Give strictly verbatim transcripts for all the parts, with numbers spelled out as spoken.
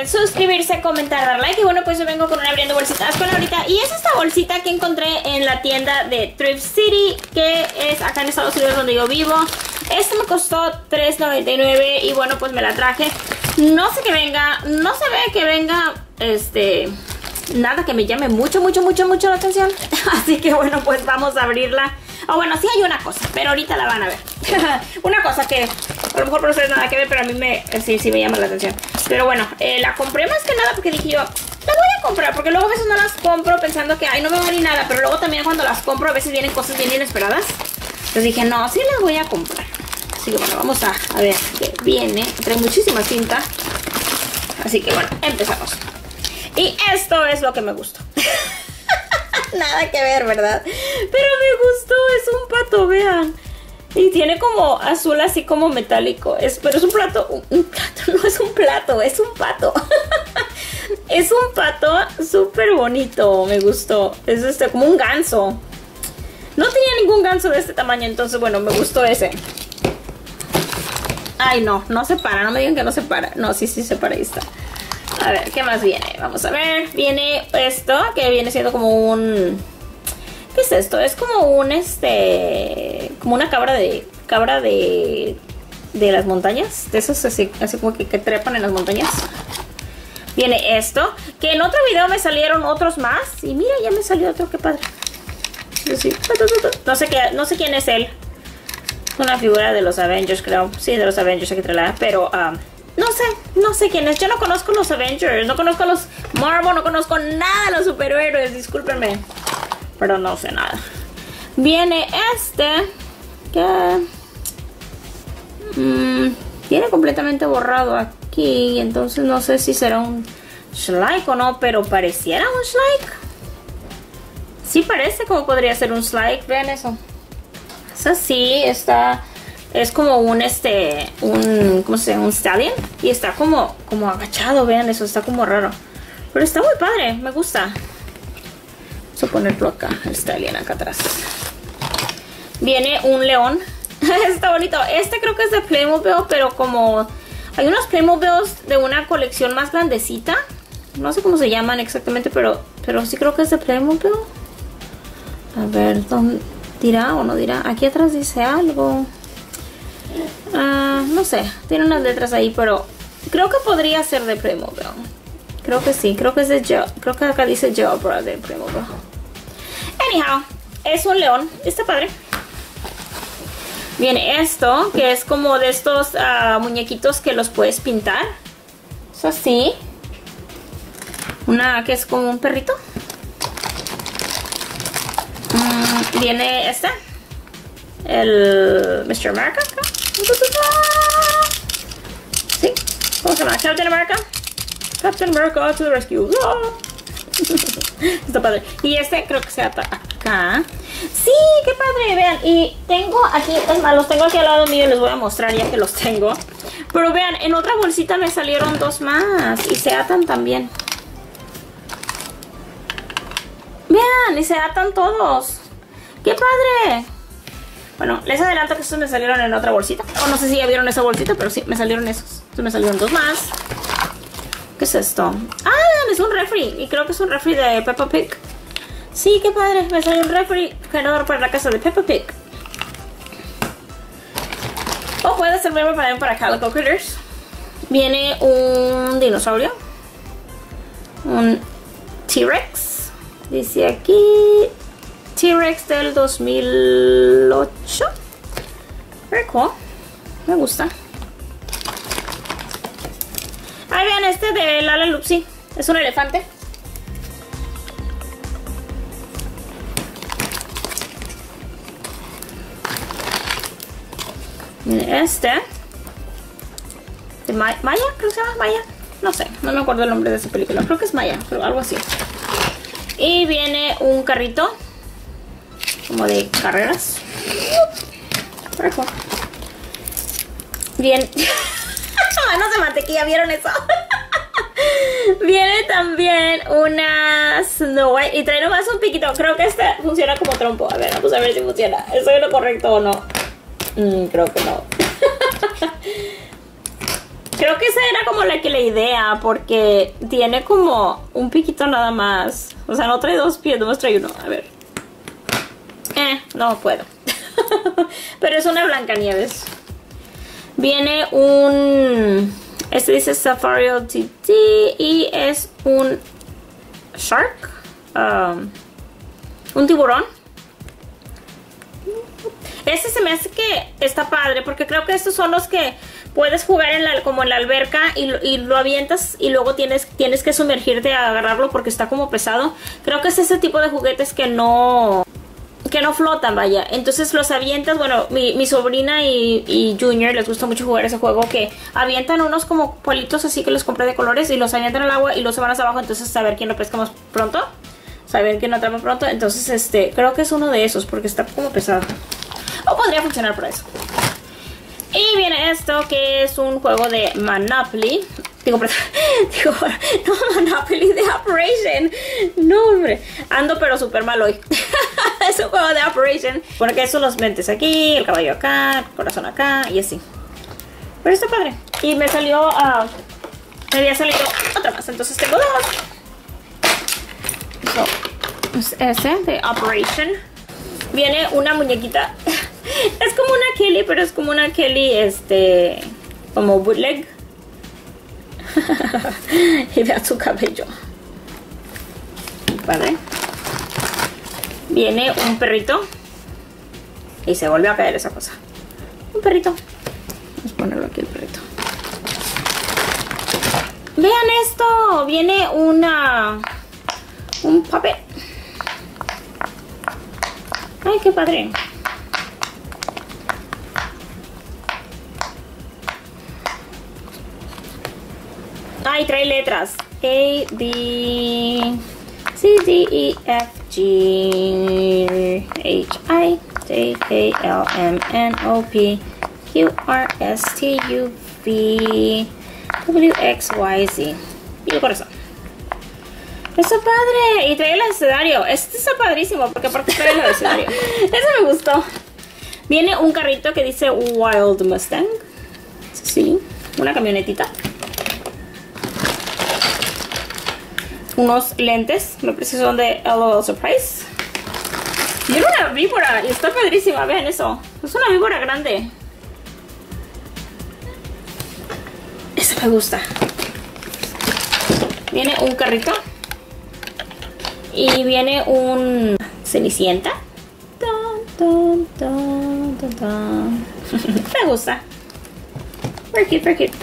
recuerden suscribirse, comentar, dar like. Y bueno, pues yo vengo con una abriendo bolsitas con ahorita. Y es esta bolsita que encontré en la tienda de Thrift City, que es acá en Estados Unidos donde yo vivo. Esta me costó tres noventa y nueve y bueno, pues me la traje. No sé que venga, no se ve que venga, este... nada que me llame mucho, mucho, mucho, mucho la atención. Así que bueno, pues vamos a abrirla. O oh, bueno, sí hay una cosa, pero ahorita la van a ver. Una cosa que a lo mejor por ustedes nada que ver, pero a mí me, sí, sí me llama la atención. Pero bueno, eh, la compré más que nada porque dije yo, la voy a comprar. Porque luego a veces no las compro pensando que, ay, no me va ni nada. Pero luego también cuando las compro a veces vienen cosas bien inesperadas. Entonces dije, no, sí las voy a comprar. Así que bueno, vamos a, a ver qué viene. Trae muchísima cinta. Así que bueno, empezamos. Y esto es lo que me gustó. Nada que ver, ¿verdad? Pero me gustó, es un pato, vean. Y tiene como azul así como metálico. Es, pero es un plato, un, un plato, no es un plato, es un pato. Es un pato súper bonito, me gustó. Es este, como un ganso. No tenía ningún ganso de este tamaño, entonces bueno, me gustó ese. Ay, no, no se para, no me digan que no se para. No, sí, sí se para, ahí está. A ver, ¿qué más viene? Vamos a ver, viene esto, que viene siendo como un... ¿Qué es esto? Es como un, este... como una cabra de... cabra de... de las montañas. De esos así, así como que, que trepan en las montañas. Viene esto, que en otro video me salieron otros más. Y mira, ya me salió otro, qué padre. Sí. No sé qué, no sé quién es él. Una figura de los Avengers, creo. Sí, de los Avengers, hay que traerla. Pero, um, no sé, no sé quién es. Yo no conozco los Avengers, no conozco a los Marvel, no conozco nada de los superhéroes, discúlpenme. Pero no sé nada. Viene este, que... Mmm, viene completamente borrado aquí. Entonces no sé si será un Shrike o no, pero pareciera un Shrike. Sí parece como podría ser un Shrike, vean eso. Es así, está... Es como un, este, un, ¿cómo se llama? Un stallion. Y está como, como agachado, vean eso, está como raro. Pero está muy padre, me gusta. Vamos a ponerlo acá, el stallion acá atrás. Viene un león. Está bonito. Este creo que es de Playmobil, pero como... Hay unos Playmobiles de una colección más grandecita. No sé cómo se llaman exactamente, pero, pero sí creo que es de Playmobil. A ver, ¿dónde dirá o no dirá? Aquí atrás dice algo. Uh, no sé, tiene unas letras ahí, pero creo que podría ser de Playmobil. Creo que sí, creo que es de Geo. Creo que acá dice Geobra de Playmobil. Anyhow, es un león, está padre. Viene esto, que es como de estos uh, muñequitos que los puedes pintar. Es así. Una que es como un perrito. Mm, viene este. El mister America. ¿Sí? ¿Cómo se llama? Captain America. Captain America to the rescue. Está padre. Y este creo que se ata acá. Sí, qué padre, vean. Y tengo aquí, es más, los tengo aquí al lado mío y les voy a mostrar ya que los tengo. Pero vean, en otra bolsita me salieron dos más. Y se atan también. Vean, y se atan todos. ¡Qué padre! Bueno, les adelanto que estos me salieron en otra bolsita. O no sé si ya vieron esa bolsita, pero sí, me salieron esos. Entonces me salieron dos más. ¿Qué es esto? Ah, es un refri. Y creo que es un refri de Peppa Pig. Sí, qué padre. Me salió un refri generador para la casa de Peppa Pig. O puede servirme también para Calico Critters. Viene un dinosaurio. Un T-Rex. Dice aquí... T-Rex del dos mil ocho. Very cool. Me gusta. Ahí vean este de Lala Lupsi. Es un elefante. Este de Maya, Maya, creo que se llama Maya. No sé, no me acuerdo el nombre de esa película. Creo que es Maya, pero algo así. Y viene un carrito como de carreras. Bien. Manos de mantequilla, ¿vieron eso? Viene también una Snow White y trae nomás un piquito. Creo que esta funciona como trompo. A ver, vamos a ver si funciona. ¿Estoy en lo correcto o no? Mm, creo que no. Creo que esa era como la que la idea, porque tiene como un piquito nada más. O sea, no trae dos pies, nomás trae uno. A ver. Eh, no puedo. Pero es una Blancanieves. Viene un... Este dice Safari L T D y es un Shark. Um, un tiburón. Este se me hace que está padre porque creo que estos son los que puedes jugar en la, como en la alberca y, y lo avientas y luego tienes, tienes que sumergirte a agarrarlo porque está como pesado. Creo que es ese tipo de juguetes que no... que no flotan, vaya. Entonces los avientas, bueno, mi, mi sobrina y, y Junior les gusta mucho jugar ese juego, que avientan unos como palitos así que los compré de colores y los avientan al agua y los se van hacia abajo, entonces saber quién lo pesca más pronto, saber quién lo atrapa pronto. Entonces este, creo que es uno de esos porque está como pesado. O podría funcionar por eso. Y viene esto que es un juego de Monopoly. Digo, digo, no, Monopoly de Operation. No, hombre. Ando pero súper mal hoy. Es un juego de Operation. Bueno, que son los mentes aquí, el caballo acá, el corazón acá y así. Pero está padre. Y me salió, uh, me había salido otra más. Entonces tengo dos. So, es ese de Operation. Viene una muñequita. Es como una Kelly, pero es como una Kelly, este, como bootleg. Y vean su cabello. Vale. Viene un perrito. Y se volvió a caer esa cosa. Un perrito. Vamos a ponerlo aquí el perrito. Vean esto. Viene una... un papel. Ay, qué padre. Ay, trae letras. A, B, C, D, E, F, G, H, I, J, K, L, M, N, O, P, Q, R, S, T, U, V, W, X, Y, Z. Y el corazón. Está padre. Y trae el abecedario. Este está padrísimo porque aparte trae el abecedario. Eso me gustó. Viene un carrito que dice Wild Mustang. Sí, una camionetita. Unos lentes, me parece que son de L O L Surprise. Viene una víbora y está padrísima, vean eso. Es una víbora grande. Esa me gusta. Viene un carrito. Y viene un Cenicienta. Dun, dun, dun, dun, dun. Me gusta. Very cute, very cute.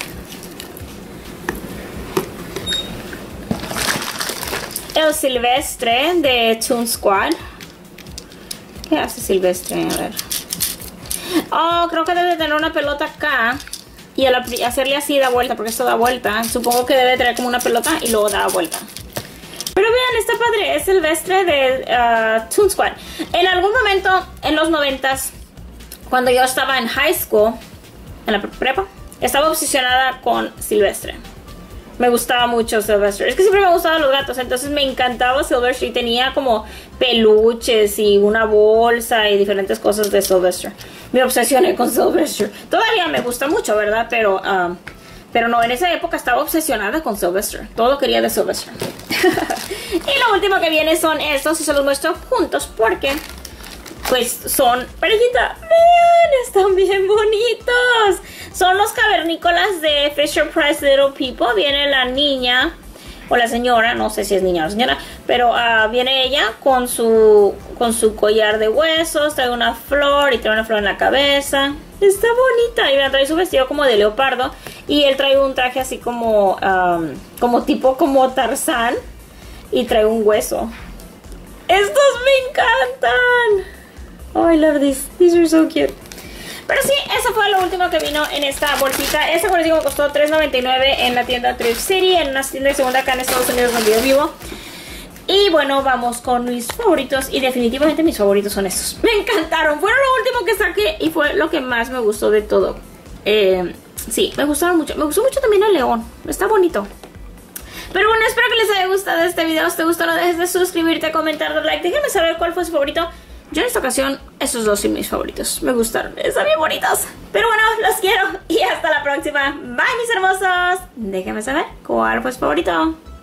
El Silvestre de Toon Squad. ¿Qué hace Silvestre? A ver. Oh, creo que debe tener una pelota acá. Y al hacerle así da vuelta, porque esto da vuelta. Supongo que debe tener como una pelota y luego da vuelta. Pero vean, está padre. Es Silvestre de uh, Toon Squad. En algún momento, en los noventas, cuando yo estaba en high school, en la prepa, estaba obsesionada con Silvestre. Me gustaba mucho Silvestre. Es que siempre me gustaban los gatos. Entonces me encantaba Silvestre. Y tenía como peluches y una bolsa y diferentes cosas de Silvestre. Me obsesioné con Silvestre. Todavía me gusta mucho, ¿verdad? Pero, uh, pero no, en esa época estaba obsesionada con Silvestre. Todo quería de Silvestre. Y lo último que viene son estos. Y se los muestro juntos porque... pues son parejita. Vean, están bien bonitos. Son los cavernícolas de Fisher Price Little People. Viene la niña o la señora, no sé si es niña o señora, pero uh, viene ella con su con su collar de huesos, trae una flor y trae una flor en la cabeza. Está bonita. Y vean, trae su vestido como de leopardo y él trae un traje así como um, como tipo como Tarzán y trae un hueso. Estos me encantan. Oh, I love these. These are so cute. Pero sí, eso fue lo último que vino en esta bolsita. Esta, como les digo, costó tres noventa y nueve en la tienda Thrift City, en una tienda de segunda acá en Estados Unidos donde yo vivo. Y bueno, vamos con mis favoritos. Y definitivamente mis favoritos son estos. Me encantaron. Fueron lo último que saqué y fue lo que más me gustó de todo. Eh, sí, me gustaron mucho. Me gustó mucho también el león. Está bonito. Pero bueno, espero que les haya gustado este video. Si te gustó, no dejes de suscribirte, comentar, dar like. Déjenme saber cuál fue su favorito. Yo en esta ocasión, esos dos son mis favoritos. Me gustaron, están bien bonitos. Pero bueno, los quiero y hasta la próxima. Bye, mis hermosos. Déjenme saber cuál fue su favorito.